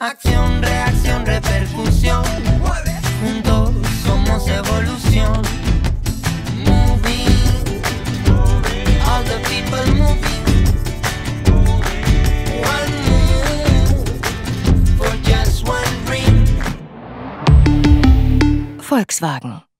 Acción, reacción, repercusión. Juntos somos evolución. Moving, all the people moving. One move for just one dream. Volkswagen.